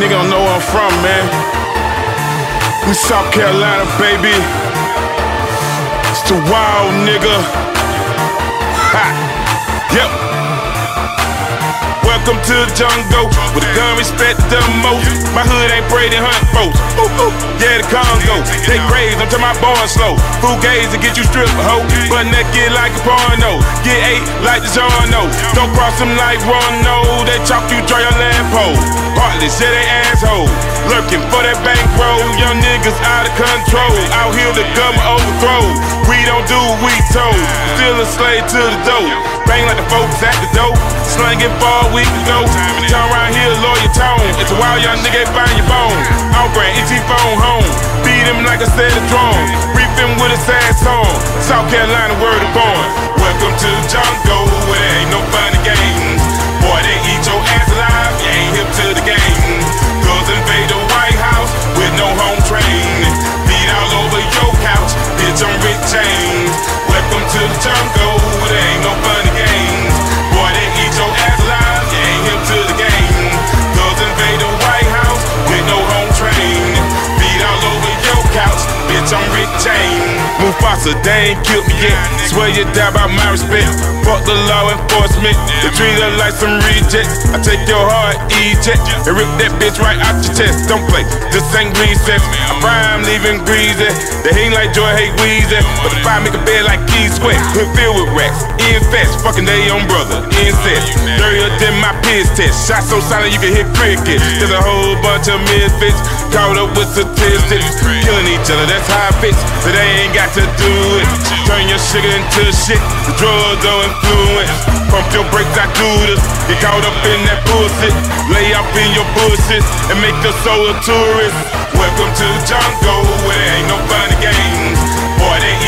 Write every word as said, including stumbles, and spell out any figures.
nigga don't know where I'm from, man. We South Carolina, baby. It's the wild nigga. Ha! Yep. Welcome to the jungle, with a gun respect the most. My hood ain't Brady Hunt folks. Ooh, ooh. Yeah, the Congo. They crazy, I'm telling my boys slow. Food gaze to get you stripped, ho. But naked like a porno. Get eight like the Jono. Don't cross them like Rono. They chalk you, draw your lamppost. Heartless, yeah, they asshole. Lurking for that bankroll. Young niggas out of control. Out here the government overthrow. We don't do what we told. Still a slave to the dough. Bang like the folks at the door. Slanging for a week ago. Turn around here, lawyer tone. It's a wild young nigga, find your bone. I'll bring E T phone home. Beat him like I said a drum. Reap him with a sad song. South Carolina, word of born. Welcome to the jungle, where there ain't no funny games. Boy, they eat your ass alive, you ain't hip to the game. Girls invade the White House with no home train. Beat all over your couch, bitch, I'm Rick James. Welcome to the jungle, where there ain't no funny games. Boy, they eat your ass alive, you ain't hip to the game. Girls invade the White House with no home train. Beat all over your couch, bitch, I'm Rick James. Mufasa, they ain't killed me yet. Swear you die by my respect. Fuck the law enforcement. They treat her like some rejects. I take your heart, eject, and rip that bitch right out your chest. Don't play, this ain't recess. I'm prime, leaving greasy. They hate like Joy, hate Weezy. But the fire make a bed like Key Sweat. Hood filled with racks, infest, fucking they own brother, incest. Dirtier than my piss test. Shot so silent you can hit crickets. There's a whole bunch of misfits caught up with statistics. Killing each other, that's how it fits. But they ain't got to do it. Turn your sugar into shit. The drugs don't influence. Pump your brakes, I do this. Get caught up in that bullshit. Lay off in your bullshit and make your soul a tourist. Welcome to the jungle, where there ain't no funny games. Boy, they